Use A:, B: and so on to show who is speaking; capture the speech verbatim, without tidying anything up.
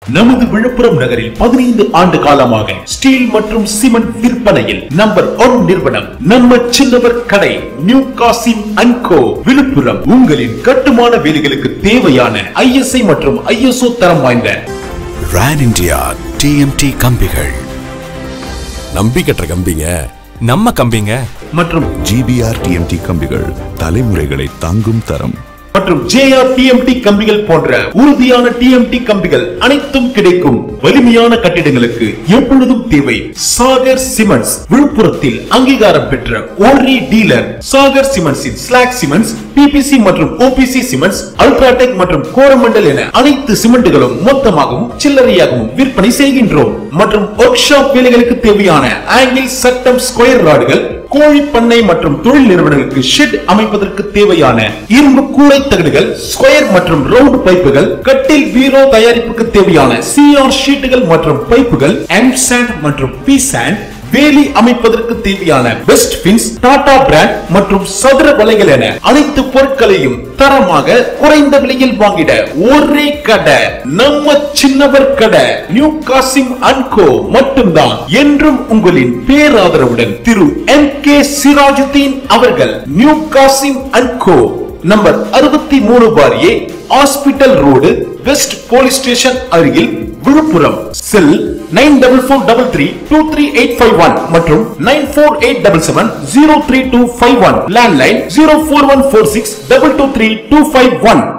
A: நமது விழுப்புரம் நகரில் பதினைந்து ஆண்டு காலமாக ஸ்டீல் மற்றும் சிமெண்ட் விற்பனையில் நம்பர் ஒன் நிறுவனம் நம்ம சின்னவர் கடை new Kasim and co Villupuram. உங்களின் கட்டுமான வேலைகளுக்கு தேவையான ஐ எஸ் ஐ மற்றும் ஐ எஸ் ஓ தரம் வாய்ந்த
B: ரான் இந்தியா டி எம் டி கம்பிகள்,
C: நம்பி கட்டுற கம்பிங்க, நம்ம கம்பிங்க.
A: மற்றும்
B: G P R T M T கம்பிகள், தலைமுறைகளை தாங்கும் தரம்.
A: மற்றும் J R T M T கம்பிகள் போன்ற உறுதியான டி எம் டி கம்பிகள் அனைத்தும் கிடைக்கும். வலிமையான கட்டிடங்களுக்கு எப்பொழுதும் தேவை சாகர் சிமெண்ட்ஸ். விழுப்புரத்தில் அங்கீகாரம் பெற்ற ஒரே டீலர் சாகர் சிமெண்ட்ஸின் slag cements, P P C மற்றும் O P C cements, UltraTech மற்றும் கோரமண்டல் என அனைத்து சிமெண்ட்களும் மொத்தமாகவும் சில்லறையாகவும் விற்பனை செய்கின்றோம். மற்றும் ஒர்க் ஷாப் வேலைகளுக்கு தேவையான ஆங்கிள், சட்டம், ஸ்கொயர் ராடுகள், கோழி பண்ணை மற்றும் தொழில் நிறுவனங்களுக்கு ஷெட் அமைப்பதற்கு தேவையான இரும்பு கூடை தகடுகள், ஸ்கொயர் மற்றும் ரவுண்ட் பைப்புகள், கட்டில் பீரோ தயாரிப்புக்கு தேவையான சி ஆர் ஷீட்டுகள் மற்றும் பைப்புகள், எம் சாண்ட் மற்றும் பி சாண்ட், வேலி அமைப்பதற்கு தேவையான பெஸ்ட் பின்ஸ், டாடா பிராண்ட் மற்றும் சதுர வலைகள் என அனைத்து பொருட்களையும் தரமாக குறைந்த விலையில் வாங்கிட ஒரே கடை நம்ம சின்னவர் கடை நியூ காசிம் அண்ட் கோ மட்டும்தான். என்றும் உங்களின் பேராதரவுடன் திரு எம் கே சிராஜுதீன் அவர்கள். New Kasim and co, number அறுபத்தி மூணு பார் A, hospital road, west police station அருகில், Villupuram. Cell nine double four double three two three eight five one மற்றும் nine four eight double seven zero three two five one. Landline zero four one four six double two three two five one.